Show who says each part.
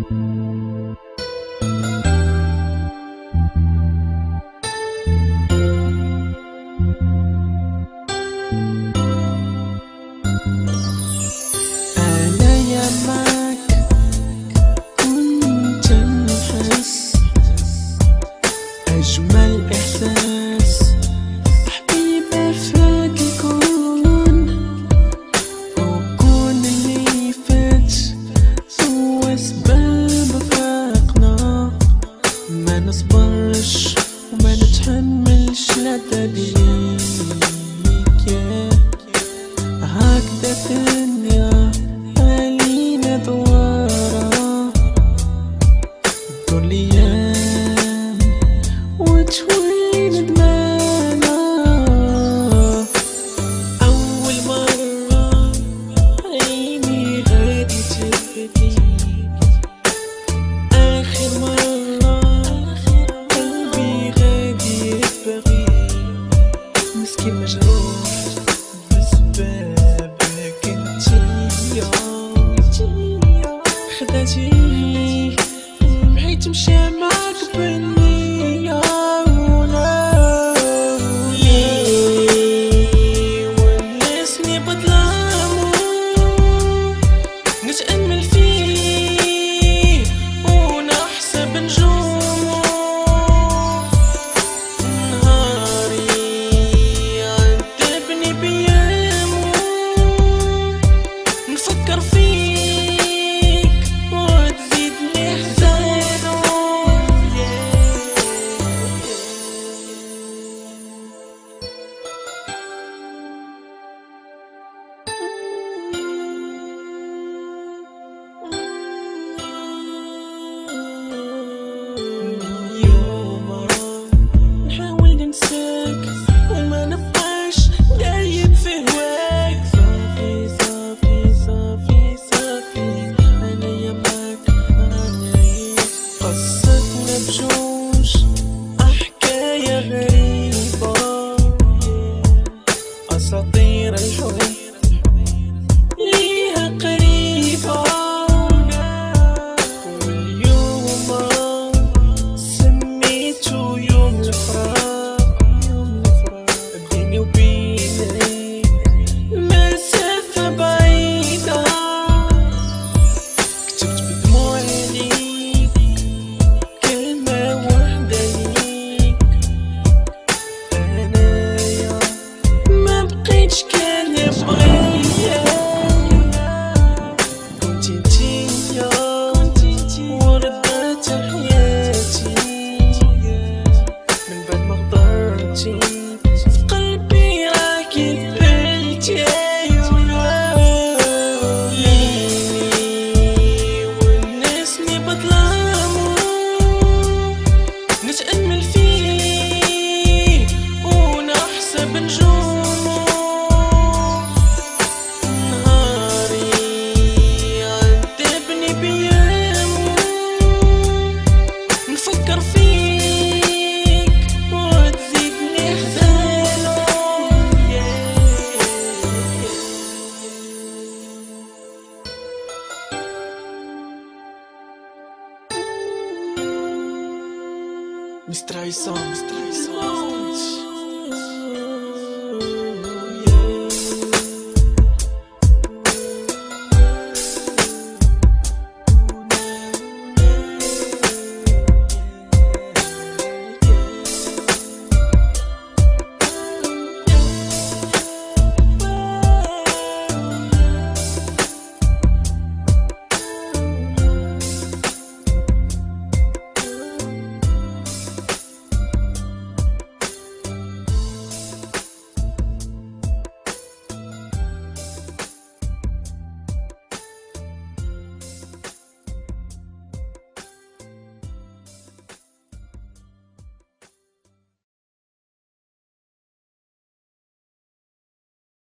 Speaker 1: أنا معك كنت نحس أجمل إحساس حبيبي فيك يكون وكون اللي فات هو سبب فراقنا. ما نصبرش وما نتحملش العذاب هكذا الدنيا علينا دوارة تدور الأيام وتولي ندمانة. أول مرة عيني غادي تبكي، آخر مرة قلبي غادي يبغي. مسكين مجروح بسبابك انتيا، خدعتيني بغيت نمشي معاك بالنية. ليه ونسني بظلامو نتأمل فيه ونحسب نجومو. نهاري عذبني بيامو نفكر فيك وتزيدني حزانو. يوم راه نحاول ننساك وما نبقاش دايب في هواك. صافي صافي صافي صافي أنايا معاك غنعيش قصتنا بجوج حكاية غريبة، أساطير الحب ليها قريبة. واليوم سميتو يوم الفراق، بيني وبينك مسافة بعيدة. كتبت بدموع عينيك كلمة وحدة ليك، أنايا ما بقيتش كنبغيك. كنتي انتيا وربات حياتي من بعد ما غدرتي في قلبي راكي ذبلتي. ليه ونسني بظلامو نتأمل فيه ونحسب نجومو. نهاري عذبني بيامو نفكر فيك وتزيدني حزانو. مستر عصام